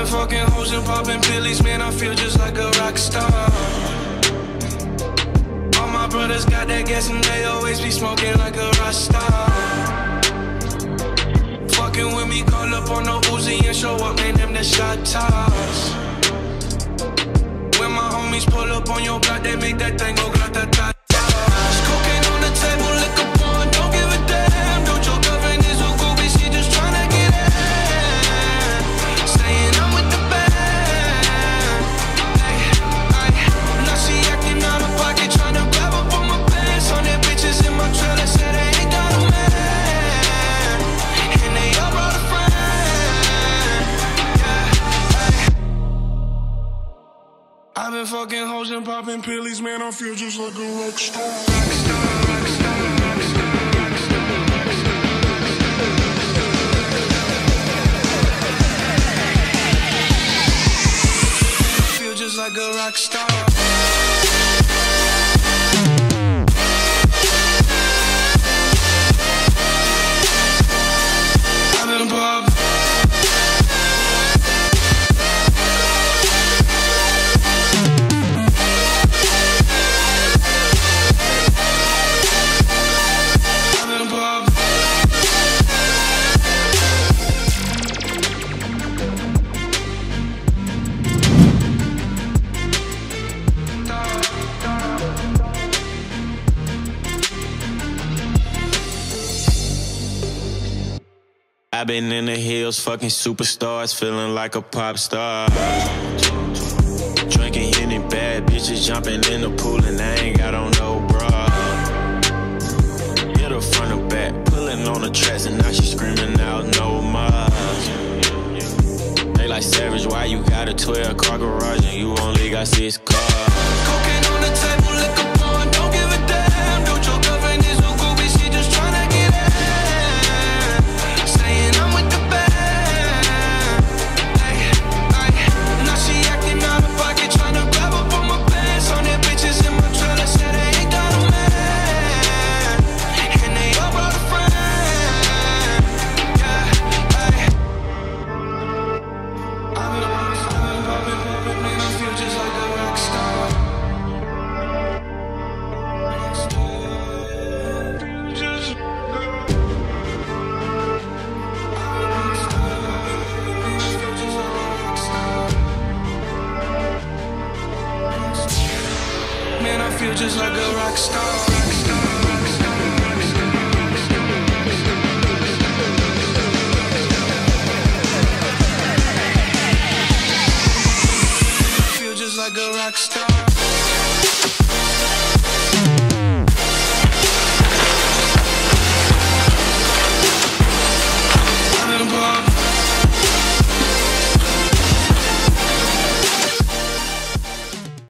been fucking hoes and popping pillies, man, I feel just like a rock star. All my brothers got that gas and they always be smoking like a rock star. Fucking with me, call up on the Uzi and show up, man, them the shot toss. When my homies pull up on your block, they make that thing go grata-ta-ta. Cocaine on the table, liquor pouring, don't give a damn. Don't your girlfriend is a groupie, she just tryna get in. Staying up with the band. Now she acting out of pocket, tryna grab up on my pants. On their bitches in my trailer, said they ain't got a man. And they all brought a friend. I've been fucking hoes and popping pillies, man, I feel just like a rock star. Feel just like a rock star. I've been popping. I've been in the hills, fucking superstars, feeling like a pop star. Drinking any bad bitches, jumping in the pool, and I ain't got on no bra. Hit her front or back, pulling on the tracks, and now she screaming out no more. They like Savage, why you got a 12-car garage and you only got 6 cars?